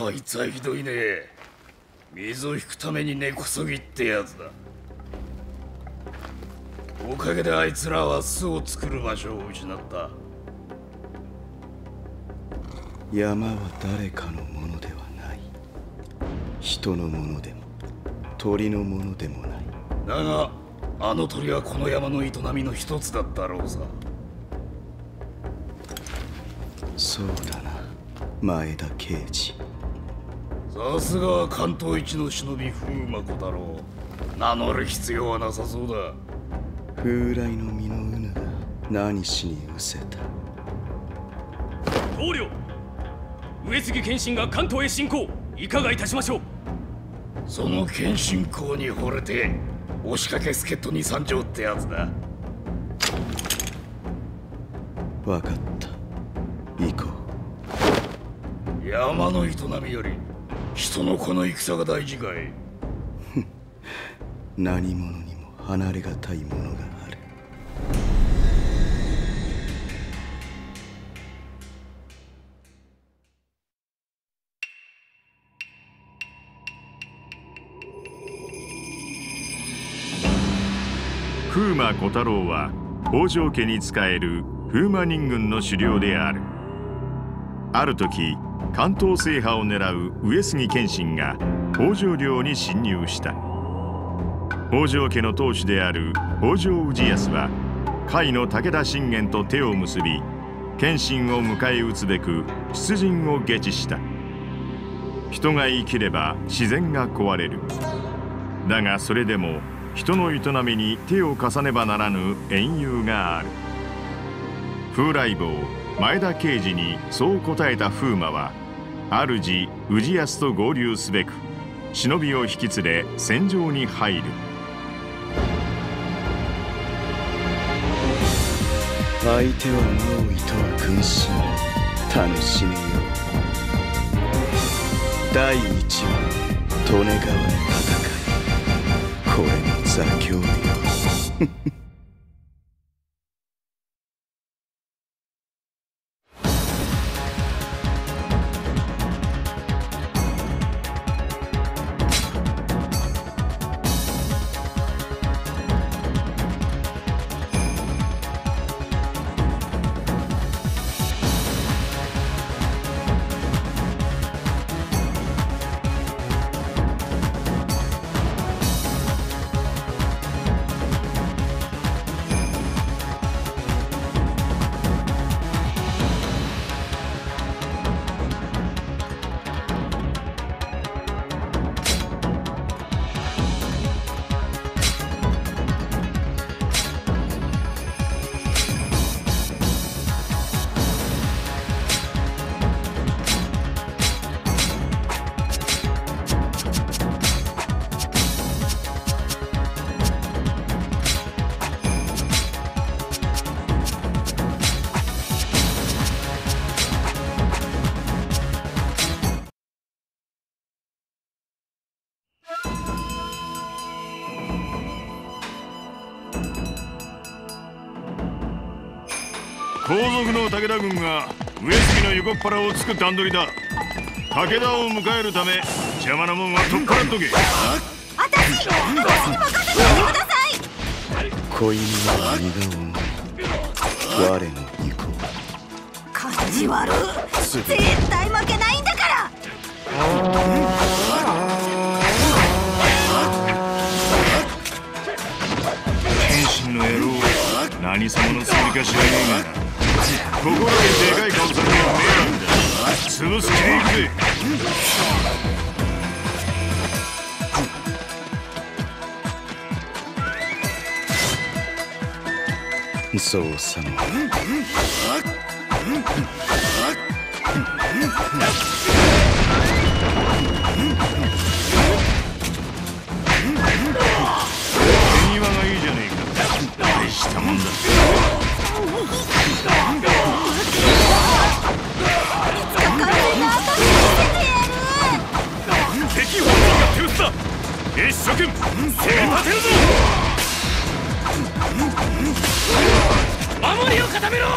こいつはひどいね。水を引くために根こそぎってやつだ。おかげであいつらは巣を作る場所を失った。 山は誰かのものではない。人のものでも鳥のものでもない。 だがあの鳥はこの山の営みの一つだったろうさ。 そうだな、前田慶次。 さすがは関東一の忍び風魔小太郎。名乗る必要はなさそうだ。 風来の実のうぬが何しに失せた。 棟梁、上杉謙信が関東へ侵攻、いかがいたしましょう。 その謙信公に惚れて押しかけ助っ人に参上ってやつだ。 分かった、行こう。山の営みより人の子の戦が大事かい。 何者にも離れがたいものがある。 風魔小太郎は北条家に仕える風魔人軍の首領である。ある時、関東制覇を狙う上杉謙信が北条領に侵入した。北条家の当主である北条氏康は甲斐の武田信玄と手を結び、謙信を迎え撃つべく出陣を下知した。人が生きれば自然が壊れる。だがそれでも人の営みに手を貸さねばならぬ縁由がある。風来坊前田慶次にそう答えた風魔は、主氏康と合流すべく忍びを引き連れ戦場に入る。 相手はマオイとは軍師、楽しめよう。第一は利根川の戦い。これも座興よ。 後続の武田軍が上杉の横っ腹をつく段取りだ。武田を迎えるため邪魔なもんは取っ払っとけ。 私に任せてください。 子犬の荷が重い。我の意向。 感じ悪。絶対負けないんだから。 謙信の野郎、何様のつもりか知らねえがな。ここらででかい顔されては迷惑だ。潰す気でいくぜ。 そうさも。 手際がいいじゃねえか。大したもんだ。敵本人が手打つだ。一生懸命攻め立てるぞ。守りを固めろ。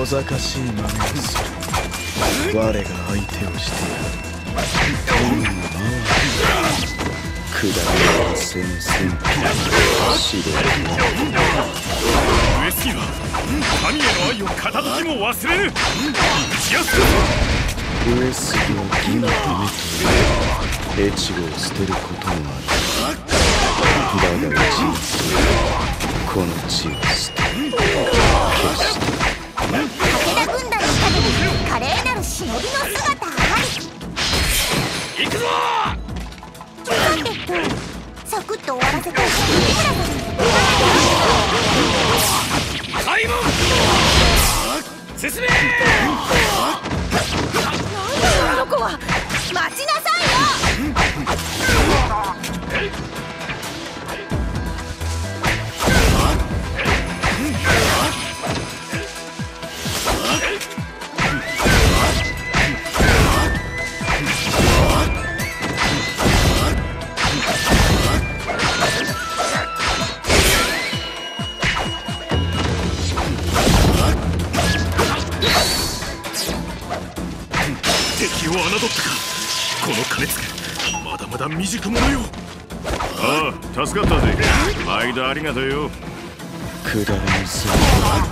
ざかしい真似をする。我が相手をしてやる。天の回りくだらない性の戦費指導上杉は神への愛を片時も忘れぬ。打ちやすく上杉は義務と目と越後を捨てることもある。だがうちにこの地を捨て決して武田軍団の陰に華麗なる忍びの姿あり。 行くぞ。 さてとサクッと終わらせて開門進め。 あの子は待ちなさいよ。 敵を侮ったか。この金付けまだまだ未熟者よ。 ああ、助かったぜ。毎度ありがとうよ。 くだらぬせい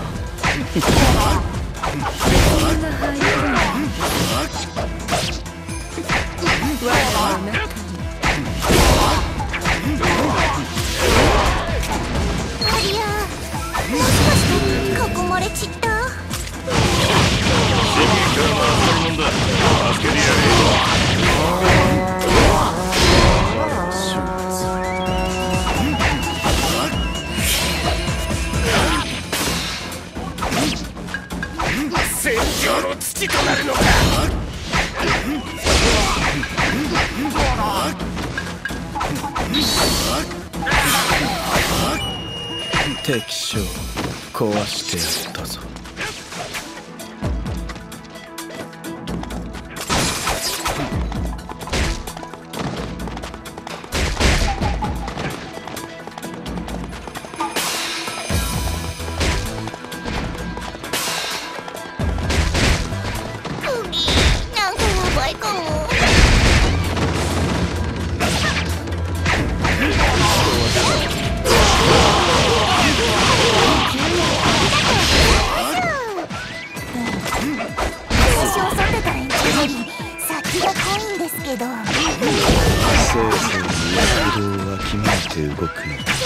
ありゃ、もしかして囲まれちった。 刺激からの集まりもんだ。助けてやれ。 戦場の土となるのか。 敵将壊してやったぞ。 なんかやばいかも。私を剃ってた連中より先が濃いんですけど。 せいぜい躍動をわきまえて動くの。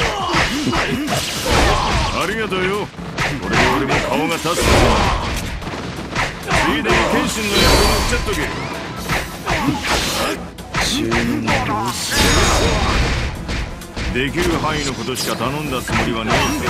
ありがとうよ。これで俺も顔が立つぞ。ついでに謙信の役を乗っちゃっとけ。 注文の様子できる範囲のことしか頼んだつもりはねえぜ。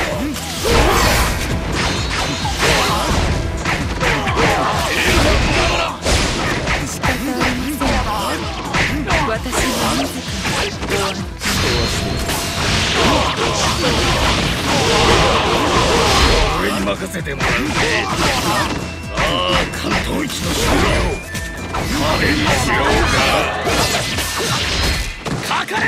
俺に任せてもらうぜ。さあ、関東一の勝利を壁にしようか。かかれ。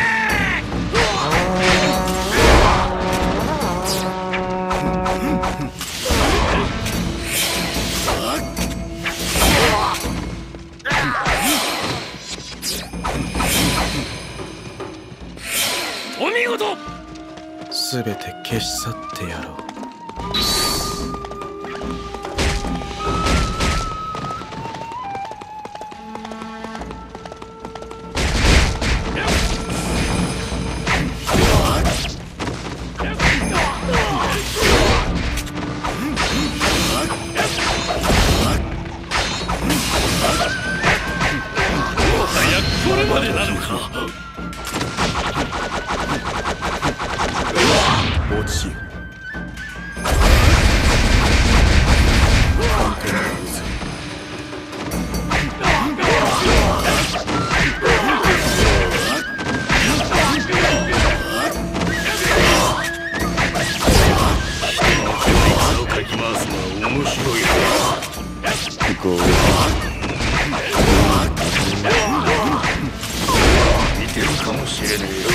お見事。 すべて消し去ってやろう。 これまでなのか。 落ちよ。 似てるかもしれねえよ。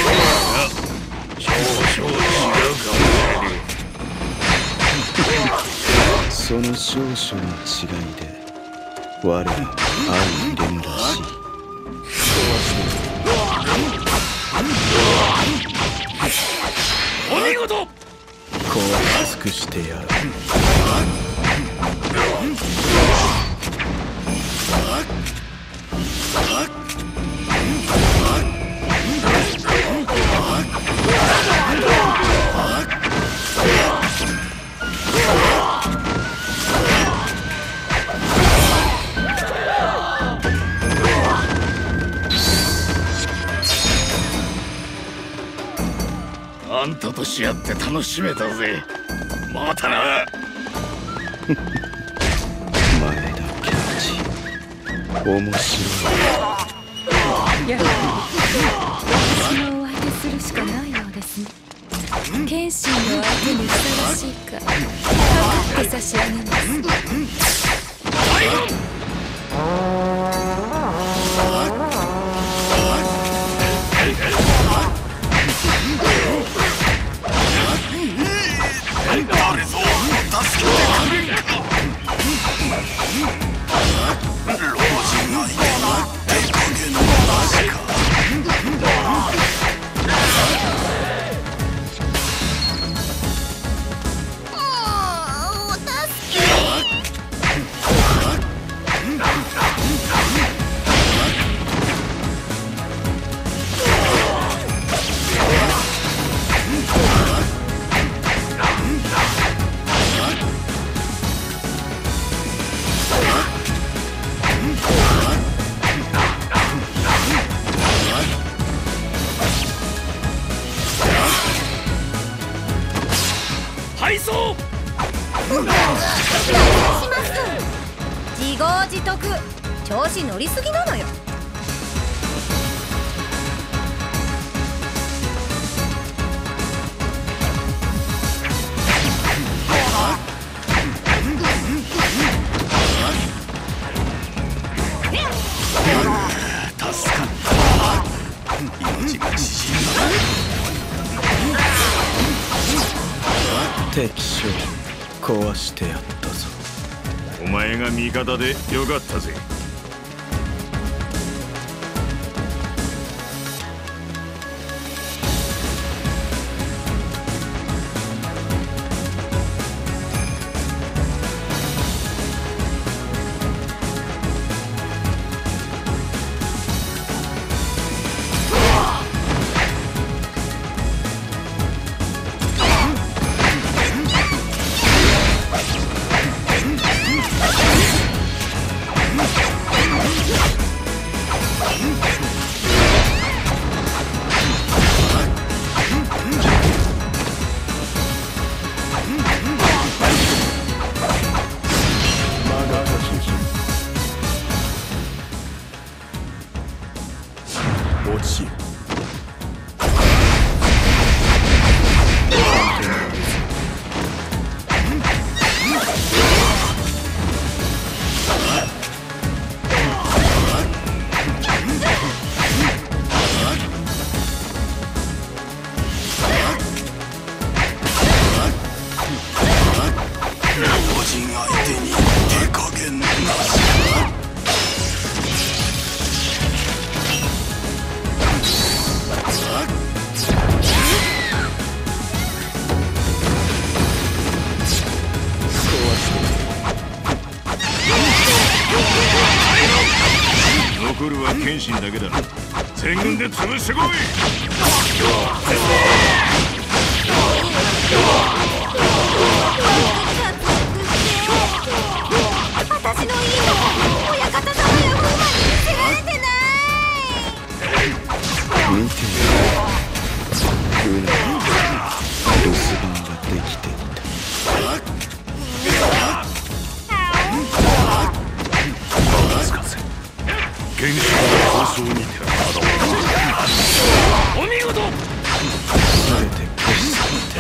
少々違うかもしれねえ。 そその少々の違いで我ら相入れぬらしい。 お見事。 壊し尽くしてやる。 あんたとし合って楽しめたぜ。またな。 前田ケンジ、面白い。 やはり私のお相手するしかないようですね。謙信の相手にふさわしいか測って差し上げます。 誰ぞ助けてくれんか。老人相手の手加減のなしか。 お助け。 敗走。 お願いします。自業自得。調子乗りすぎなのよ。 助かった。命が縮んだ。 敵将壊してやったぞ。 お前が味方でよかったぜ。 落ちよ。老人相手に手加減なし。 残るは謙信だけだ。全軍で潰してこい。 私のいいとこ親方様や風磨に見せられてない。 見てよ。船に留守番ができていた。 謙信の放送にてお見事。 全て消し去って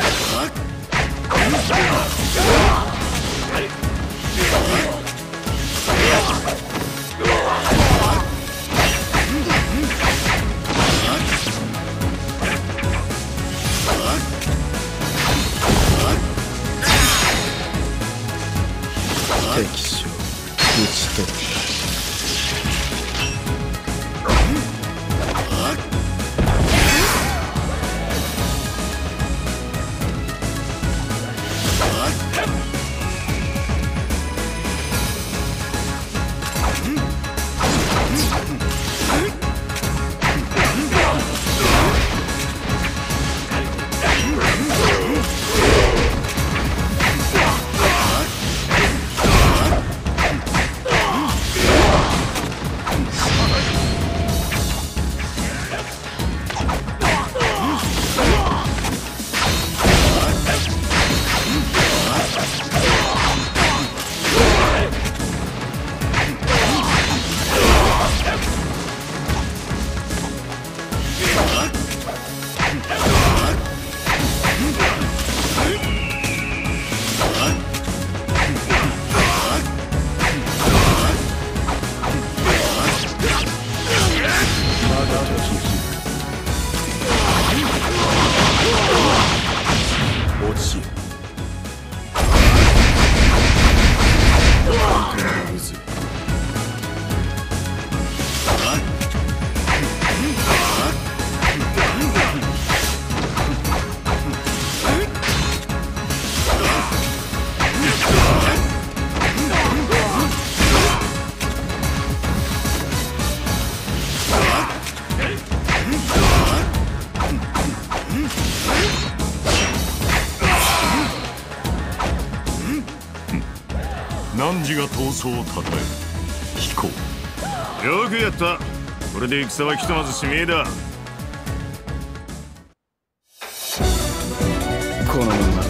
汝が闘争をたたえ飛行。 よくやった。これで戦はひとまず指名だ。 このまま